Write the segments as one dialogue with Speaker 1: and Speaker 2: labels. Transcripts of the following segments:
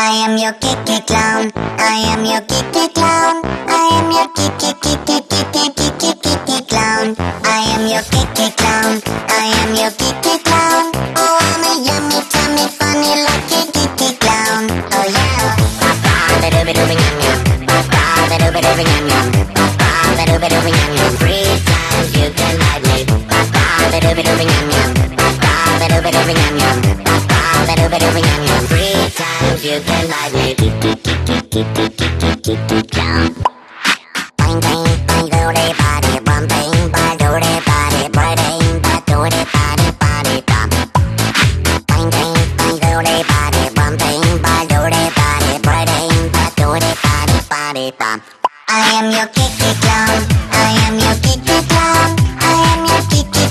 Speaker 1: I am your Kiki clown. I am your Kiki clown. I am your Kiki clown. I am your Kiki clown. I am your Kiki clown. Oh, I'm a yummy, tummy, funny, lucky Kiki clown. Oh yeah. Three times you can like me. Three times you can like me. Clown. Bang bang bang do de body bum bang bang do de body bang bang do de body body bum. Bang bang bang do de body bum bang bang do de body bang bang do de body body bum. I am your Kiki clown. I am your Kiki clown. I am your Kiki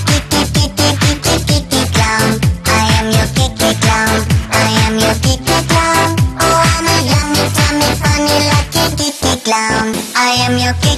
Speaker 1: clown. I am your Kiki clown. I am your Kiki clown. Oh, I'm a yummy, tummy, funny, lucky Kiki clown. I am your Kiki